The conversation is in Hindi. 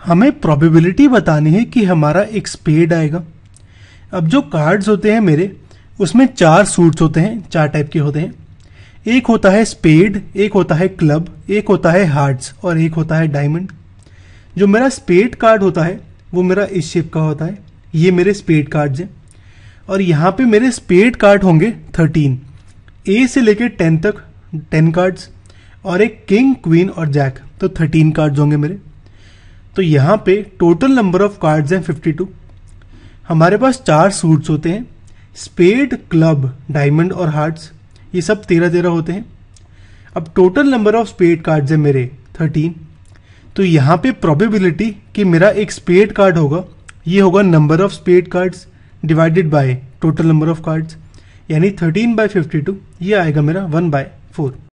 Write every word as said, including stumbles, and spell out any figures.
हमें प्रोबेबिलिटी बतानी है कि हमारा एक स्पेड आएगा। अब जो कार्ड्स होते हैं मेरे, उसमें चार सूट्स होते हैं, चार टाइप के होते हैं। एक होता है स्पेड, एक होता है क्लब, एक होता है हार्ट्स और एक होता है डायमंड। जो मेरा स्पेड कार्ड होता है वो मेरा इस शेप का होता है। ये मेरे स्पेड कार्ड्स हैं और यहाँ पे मेरे स्पेड कार्ड होंगे थर्टीन, ए से लेके टेन तक टेन कार्ड्स, और एक किंग, क्वीन और जैक, तो थर्टीन कार्ड्स होंगे मेरे। तो यहाँ पे टोटल नंबर ऑफ कार्ड्स हैं फिफ्टी टू। हमारे पास चार सूट्स होते हैं, स्पेड, क्लब, डायमंड और हार्ट्स, ये सब तेरह तेरह होते हैं। अब total number of spade cards है मेरे थर्टीन। तो यहाँ पे प्रोबेबिलिटी कि मेरा एक स्पेड कार्ड होगा, ये होगा number of spade cards divided by total number of cards, यानी थर्टीन बाय फिफ्टी टू, ये आएगा मेरा वन बाय फोर।